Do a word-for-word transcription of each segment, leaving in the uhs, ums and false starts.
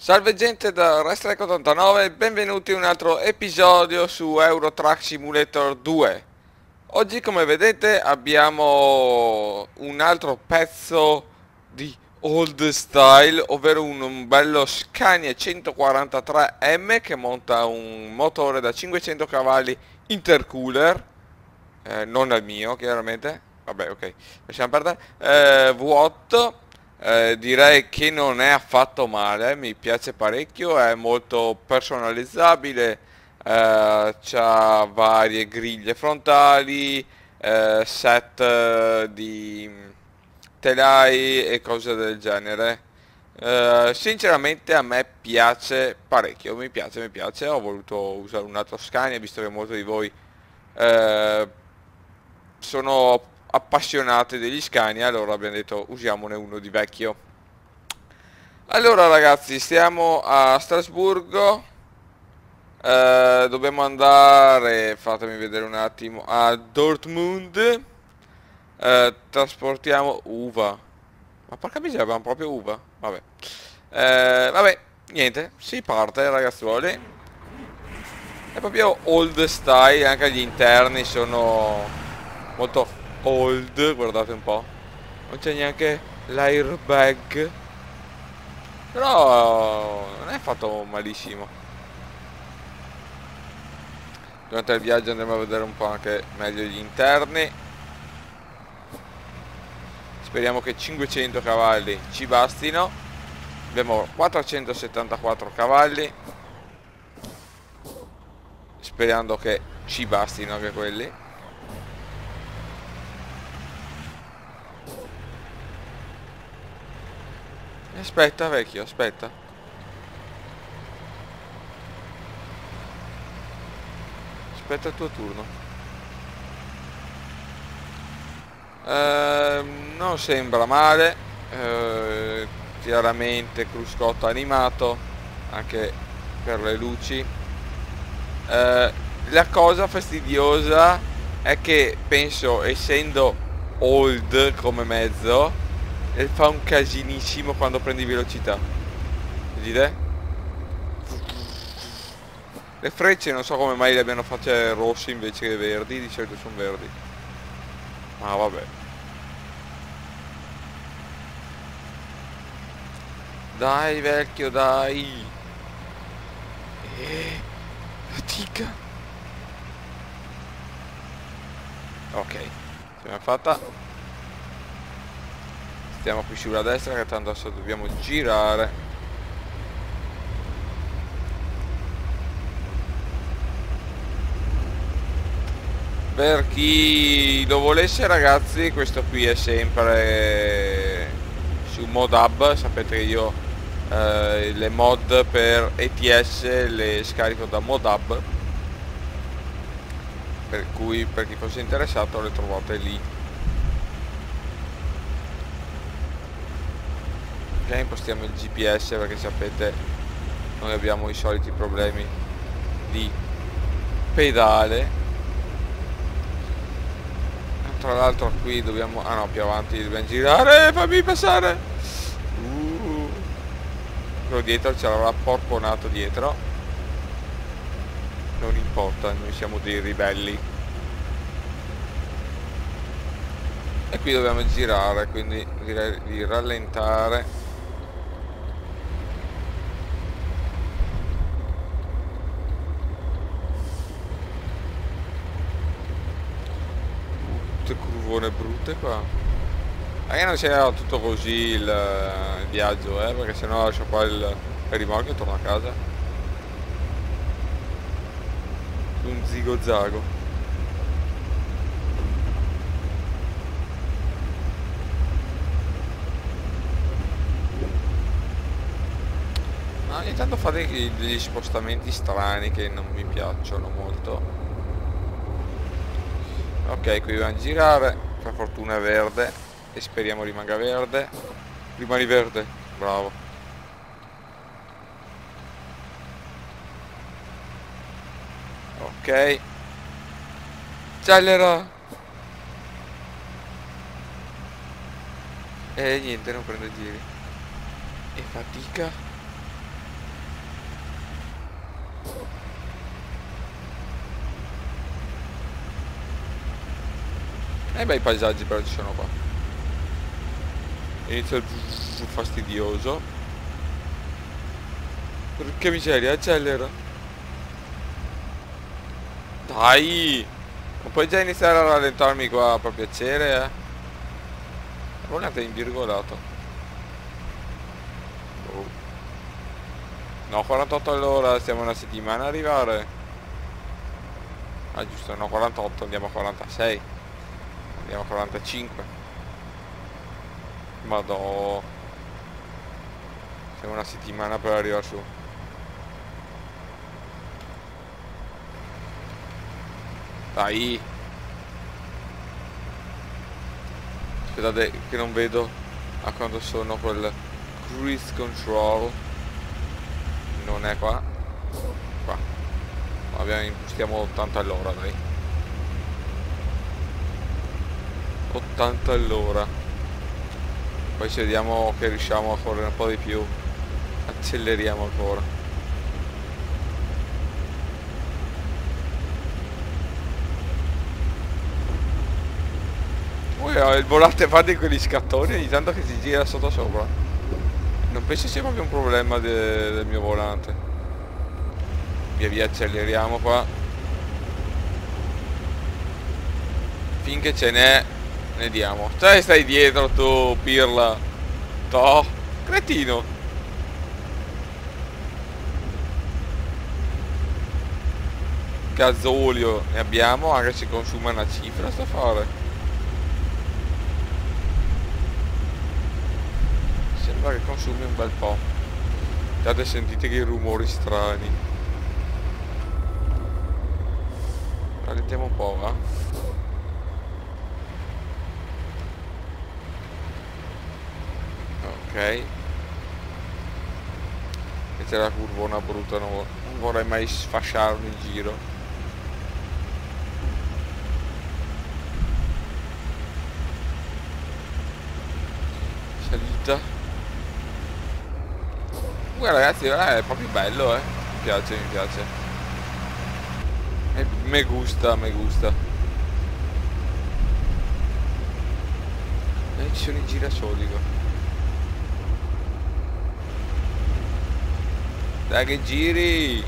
Salve gente da Restrike ottantanove, benvenuti in un altro episodio su Euro Truck Simulator due. Oggi, come vedete, abbiamo un altro pezzo di old style, ovvero un, un bello Scania centoquarantatré M che monta un motore da cinquecento cavalli intercooler, eh, non al mio chiaramente, vabbè, ok, lasciamo perdere. eh, V otto. Eh, direi che non è affatto male, mi piace parecchio, è molto personalizzabile, eh, c'ha varie griglie frontali, eh, set eh, di telai e cose del genere. Eh, sinceramente a me piace parecchio, mi piace, mi piace, ho voluto usare un altro Scania visto che molti di voi eh, sono appassionati degli Scania, allora abbiamo detto usiamone uno di vecchio. Allora ragazzi, stiamo a Strasburgo, eh, dobbiamo andare, fatemi vedere un attimo, a Dortmund, eh, trasportiamo uva, ma porca miseria abbiamo proprio uva, vabbè, eh, vabbè, niente, si parte ragazzuoli, è proprio old style, anche gli interni sono molto old, guardate un po', non c'è neanche l'airbag, però non è fatto malissimo. Durante il viaggio andremo a vedere un po' anche meglio gli interni. Speriamo che cinquecento cavalli ci bastino. Abbiamo quattrocentosettantaquattro cavalli, sperando che ci bastino anche quelli. Aspetta vecchio, aspetta. Aspetta il tuo turno. Eh, non sembra male. Eh, chiaramente cruscotto animato anche per le luci. Eh, la cosa fastidiosa è che penso, essendo old come mezzo, eh, fa un casinissimo quando prendi velocità. Vedete? Le frecce non so come mai le abbiano fatte rosse invece che verdi, di solito sono verdi. Ma vabbè. Dai vecchio, dai. Eh, fatica. Ok, ce l'abbiamo fatta. Stiamo qui sulla destra che tanto adesso dobbiamo girare. Per chi lo volesse ragazzi, questo qui è sempre su Modhub, sapete che io eh, le mod per E T S le scarico da Modhub, per cui per chi fosse interessato le trovate lì. Ok, impostiamo il G P S perché sapete noi abbiamo i soliti problemi di pedale. Tra l'altro qui dobbiamo, ah no, più avanti dobbiamo girare, fammi passare. uh. Quello dietro ce l'avrà porponato dietro, non importa, noi siamo dei ribelli. E qui dobbiamo girare, quindi direi di rallentare. Curvone brutte qua. Magari non sia tutto così il, il viaggio, eh, perché sennò lascio qua il, il rimorchio e torno a casa. Un zigo zago. Ma ogni tanto fa degli, degli spostamenti strani che non mi piacciono molto. Ok, qui dobbiamo girare, per fortuna è verde e speriamo rimanga verde. Rimani verde, bravo. Ok, accelera. E niente, non prende giri. E fatica. E bei paesaggi però ci sono qua. Inizio il fastidioso. Porca miseria, accelera. Dai! Non puoi già iniziare a rallentarmi qua per piacere, eh? Volante invirgolato. Oh. No, quarantotto all'ora, stiamo una settimana a arrivare. Ah giusto, no, quarantotto, andiamo a quarantasei. Andiamo a quarantacinque. Madò. Siamo una settimana per arrivare su. Dai. Aspettate che non vedo a quanto sono quel cruise control. Non è qua. Qua. Abbiamo, impostiamo ottanta all'ora, dai. ottanta all'ora. Poi se vediamo che riusciamo a correre un po' di più, acceleriamo ancora. Il volante fa di quegli scattoni ogni tanto che si gira sotto sopra. Non penso sia proprio un problema de del mio volante. Via via acceleriamo qua. Finché ce n'è ne diamo. Cioè stai dietro tu, pirla. Toh, cretino. Gasolio ne abbiamo, anche se consuma una cifra sta fare. Sembra che consumi un bel po'. State sentite che rumori strani. Rallentiamo un po', va? Ok. E c'è la curvona brutta, non, non vorrei mai sfasciarmi il giro. Salita. Guarda ragazzi, è proprio bello, eh. Mi piace, mi piace. E me gusta, me gusta. E ci sono i girasoli qua. Dai che giri.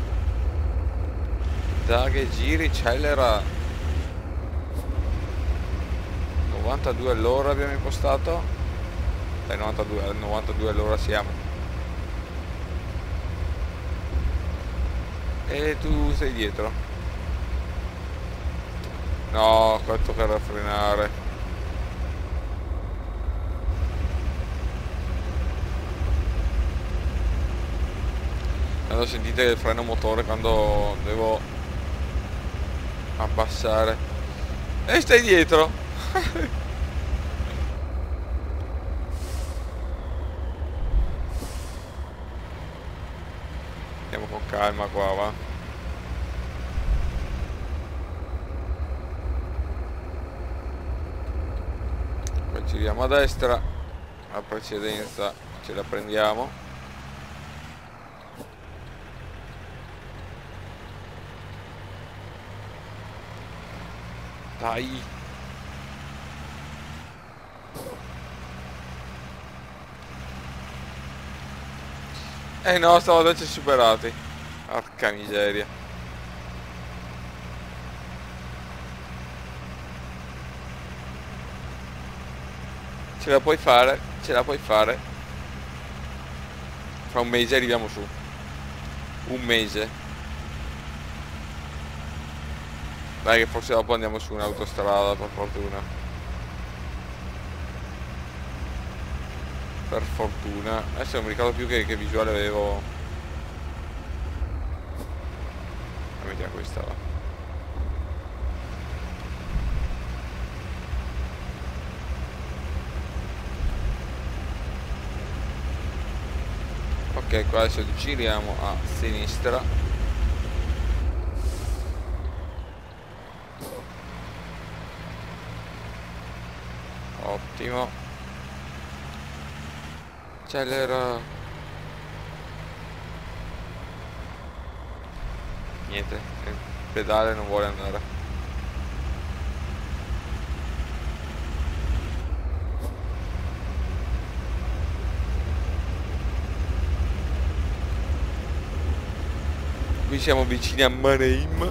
Dai che giri, accelera. novantadue all'ora abbiamo impostato. Dai, novantadue, novantadue all'ora siamo. E tu sei dietro. No, qua tocca frenare. Quando sentite il freno motore quando devo abbassare. E stai dietro. Andiamo con calma qua, va. Poi giriamo a destra. La precedenza ce la prendiamo. Dai. Eh no, stavolta ci superati. Porca miseria. Ce la puoi fare, ce la puoi fare. Fra un mese arriviamo su. Un mese. Dai che forse dopo andiamo su un'autostrada, per fortuna. Per fortuna. Adesso non mi ricordo più che, che visuale avevo. Vediamo questa va. Ok, qua adesso giriamo a sinistra. Ottimo. Accelera. Niente, il pedale non vuole andare. Qui siamo vicini a Mannheim.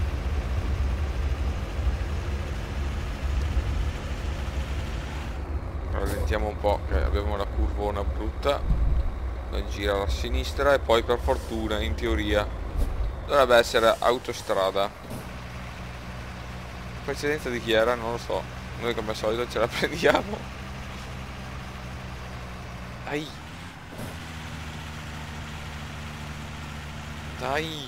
Rallentiamo un po' che abbiamo una curvona brutta. Poi gira a sinistra e poi per fortuna in teoria dovrebbe essere autostrada. Precedenza di chi era? Non lo so. Noi come al solito ce la prendiamo. Dai. Dai.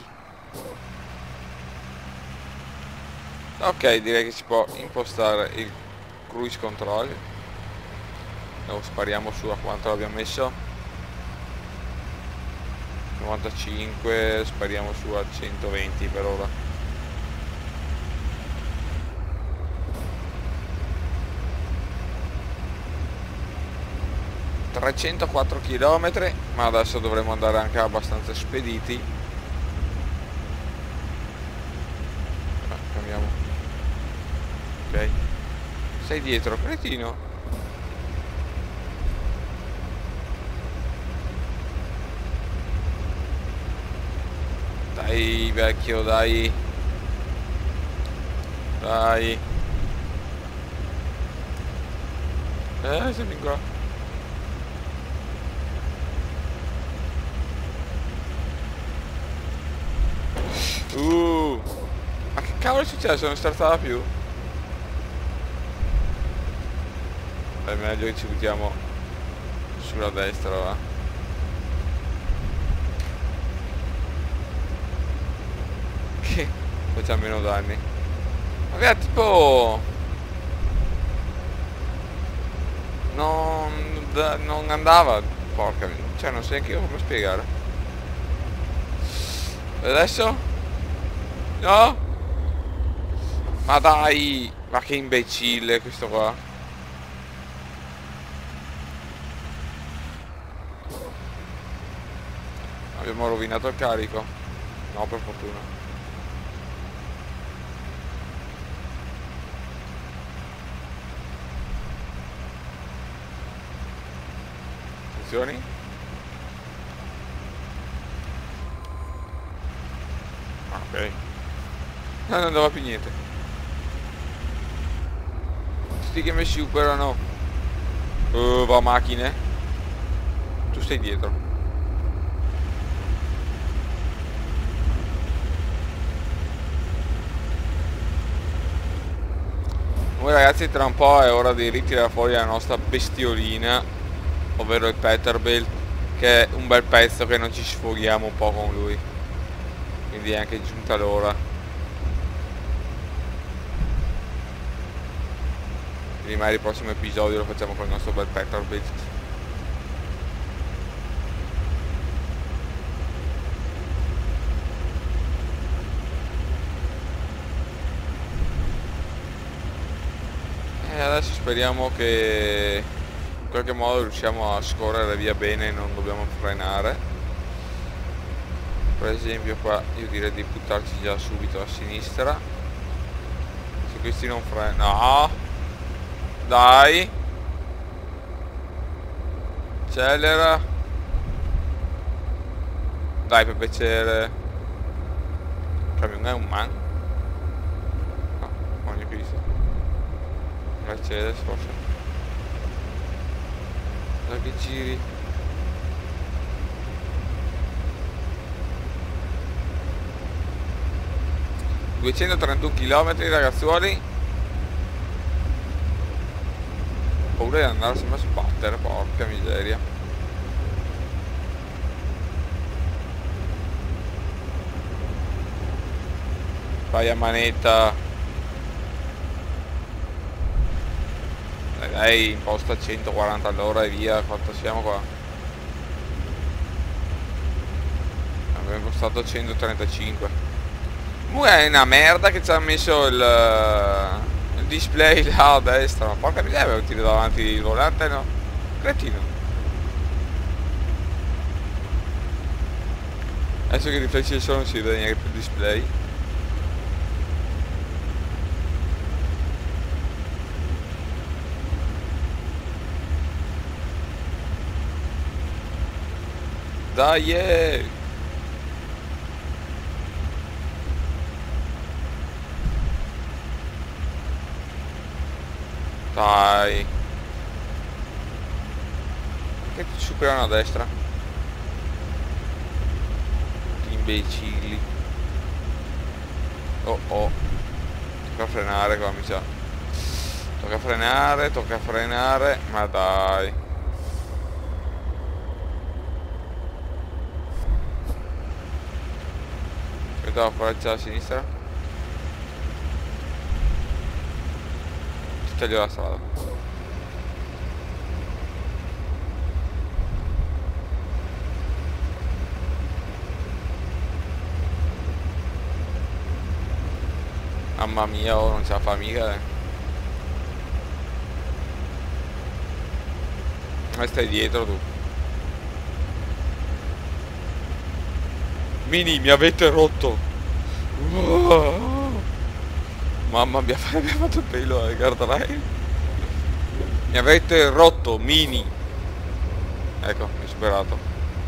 Ok, direi che si può impostare il cruise control. Lo spariamo su a quanto l'abbiamo messo. novantacinque, spariamo su a centoventi per ora. trecentoquattro chilometri, ma adesso dovremo andare anche abbastanza spediti. Ah, cambiamo. Ok. Sei dietro, cretino. Dai vecchio, dai. Dai. Eh, siamo in qua. Uh. Ma che cavolo è successo? Non startava più? È meglio che ci buttiamo sulla destra, va. Che facciamo meno danni. Aveva tipo non, non andava. Porca, cioè non so neanche io come spiegare. E adesso? No? Ma dai. Ma che imbecille questo qua. Abbiamo rovinato il carico. No, per fortuna. Attenzioni. Ok. No, non andava più niente. Sti che mi superano. Uh, va macchine. Tu stai dietro. Noi ragazzi tra un po' è ora di ritirare fuori la nostra bestiolina, ovvero il Peterbilt, che è un bel pezzo che non ci sfoghiamo un po' con lui. Quindi è anche giunta l'ora. Quindi magari il prossimo episodio lo facciamo con il nostro bel Peterbilt. E adesso speriamo che in qualche modo riusciamo a scorrere via bene e non dobbiamo frenare. Per esempio qua io direi di buttarci già subito a sinistra. Se questi non frenano. No! Dai! Accelera! Dai, per piacere! Il camion è un man? No, non ho visto. Mercedes forse. Dai che giri. duecentotrentuno chilometri ragazzuoli. Ho paura di andare sempre a sbattere, porca miseria. Vai a manetta. Dai, dai, imposta centoquaranta all'ora e via. Quanto siamo qua? Abbiamo impostato centotrentacinque. Comunque è una merda che ci ha messo il, il display là a destra. Ma porca miseria, avevo tirato davanti il volante, no? Cretino. Adesso che riflessi il sole non si vede neanche più il display. Dai! Dai. Che ti superano a destra? Gli imbecilli. Oh oh. Tocca frenare qua, mi sa. Tocca frenare, tocca frenare. Ma dai. Devo foraggiare a sinistra. Ti taglio la strada. Mamma mia, oh, non ce la fa mica, eh. Ma stai dietro tu. Mini, mi avete rotto. Oh. Mamma mia, mi ha fatto il pelo ai guardrail. Mi avete rotto, Mini. Ecco, mi ho superato.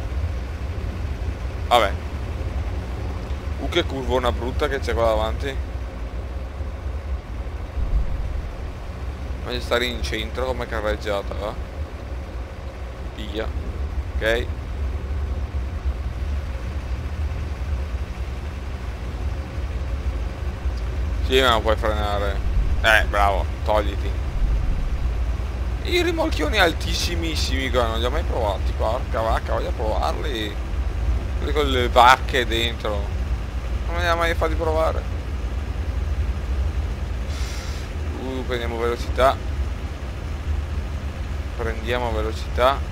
Vabbè. Uh, che curvona brutta che c'è qua davanti. Voglio stare in centro come carreggiata, va? Via. Ok. Sì, ma non puoi frenare. Eh, bravo, togliti. I rimorchioni altissimissimi qua, non li ho mai provati, porca vacca, voglio provarli. Quelli con le vacche dentro. Non me li ha mai fatti provare. Uh, prendiamo velocità. Prendiamo velocità.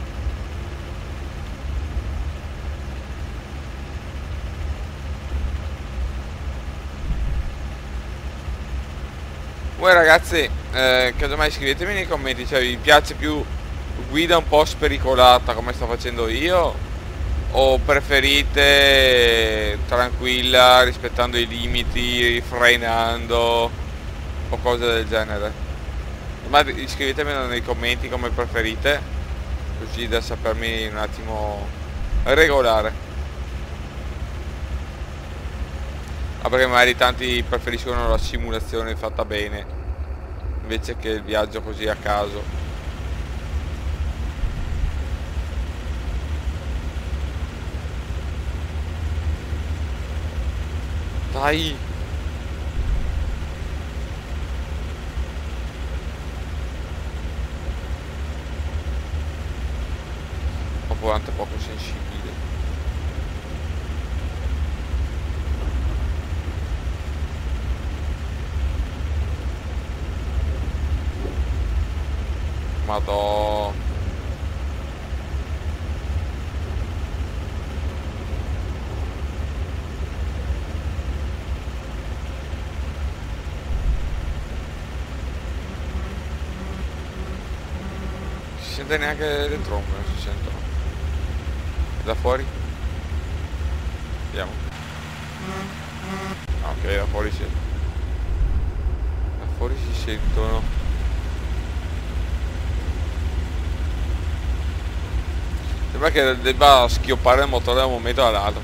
Voi ragazzi, eh, casomai scrivetemi nei commenti, cioè vi piace più guida un po' spericolata come sto facendo io, o preferite tranquilla, rispettando i limiti, frenando o cose del genere. Ma scrivetemelo nei commenti come preferite, così da sapermi un attimo regolare. Ah, perché magari tanti preferiscono la simulazione fatta bene invece che il viaggio così a caso. Dai! Ho volante poco sensibile. Madò. Si sente neanche le trombe, non si sentono. Da fuori? Vediamo. Ah, ok, da fuori si. Da fuori si sentono. Sembra che debba schioppare il motore da un momento all'altro.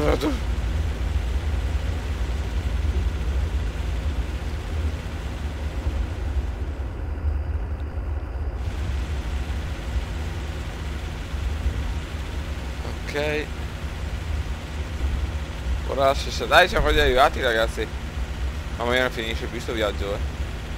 Ok. Ora se dai, siamo quasi arrivati ragazzi. Mamma mia, non finisce più sto viaggio, eh.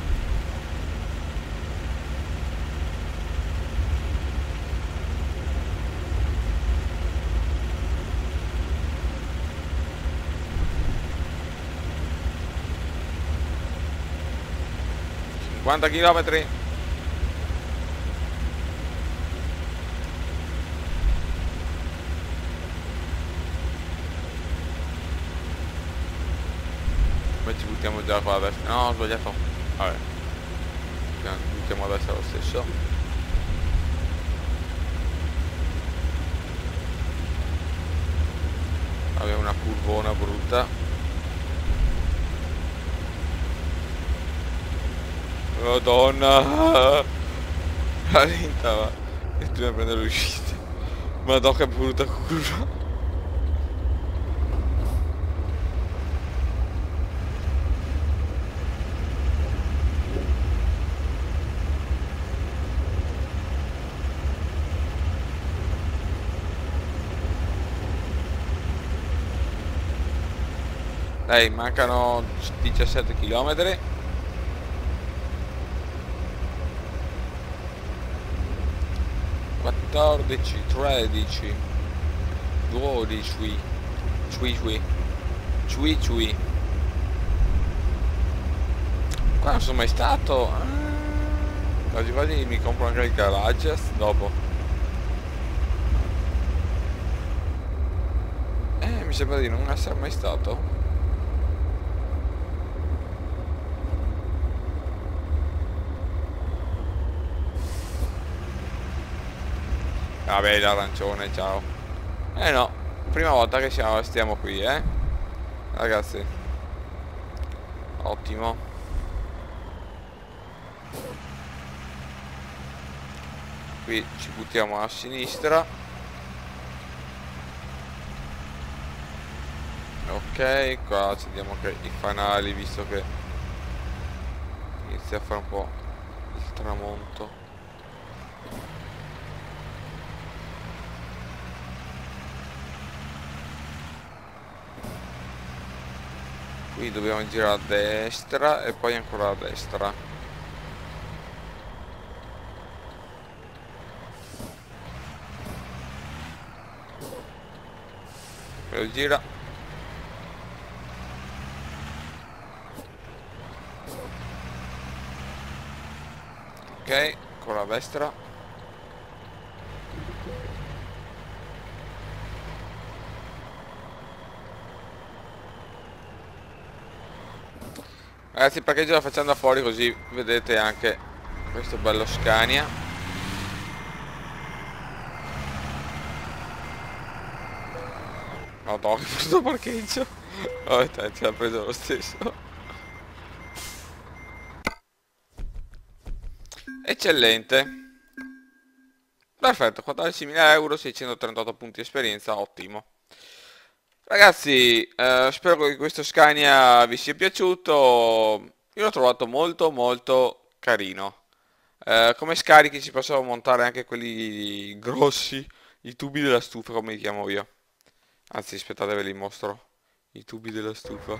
cinquanta chilometri. Poi ci buttiamo già qua adesso. No, ho sbagliato. Vabbè. Ci buttiamo adesso lo stesso. Abbiamo una curvona brutta. Madonna. Rallenta va. E tu mi prendere l'uscita. Madonna che brutta curva. Dai, mancano diciassette chilometri. quattordici, tredici, dodici, ciui ciui, ciui ciui. Qua non sono mai stato. Ah, quasi quasi mi compro anche il garage dopo. Eh, mi sembra di non essere mai stato. Vabbè, l'arancione, ciao. Eh no, prima volta che siamo, stiamo qui, eh. Ragazzi. Ottimo. Qui ci buttiamo a sinistra. Ok, qua accendiamo anche i fanali, visto che inizia a fare un po' il tramonto. Qui dobbiamo girare a destra e poi ancora a destra. Quello gira. Ok, ancora a destra. Ragazzi, parcheggio la facciamo da fuori così vedete anche questo bello Scania. No, no, che questo parcheggio. Oh, te, ce l'ha preso lo stesso. Eccellente. Perfetto, quattordicimila euro, seicentotrentotto punti esperienza, ottimo. Ragazzi, eh, spero che questo Scania vi sia piaciuto. Io l'ho trovato molto molto carino. Eh, come scarichi ci possono montare anche quelli grossi, i tubi della stufa come li chiamo io. Anzi, aspettate, ve li mostro. I tubi della stufa.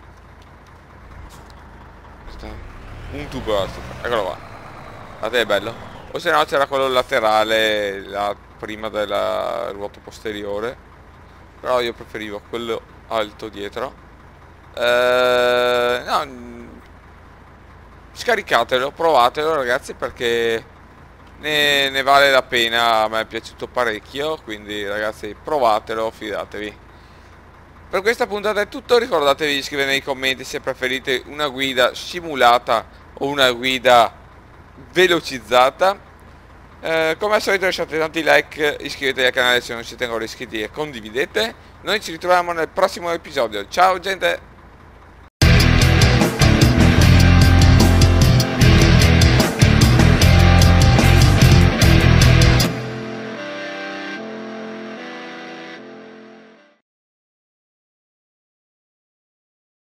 Un tubo della stufa, eccolo qua. Guardate, è bello. O se no c'era quello laterale, la prima della ruota posteriore. Però io preferivo quello alto dietro. Eh, no, scaricatelo, provatelo ragazzi, perché ne, ne vale la pena. A me è piaciuto parecchio, quindi ragazzi provatelo, fidatevi. Per questa puntata è tutto, ricordatevi di scrivere nei commenti se preferite una guida simulata o una guida velocizzata. Eh, come al solito lasciate tanti like, iscrivetevi al canale se non siete ancora iscritti e condividete. Noi ci ritroviamo nel prossimo episodio. Ciao gente!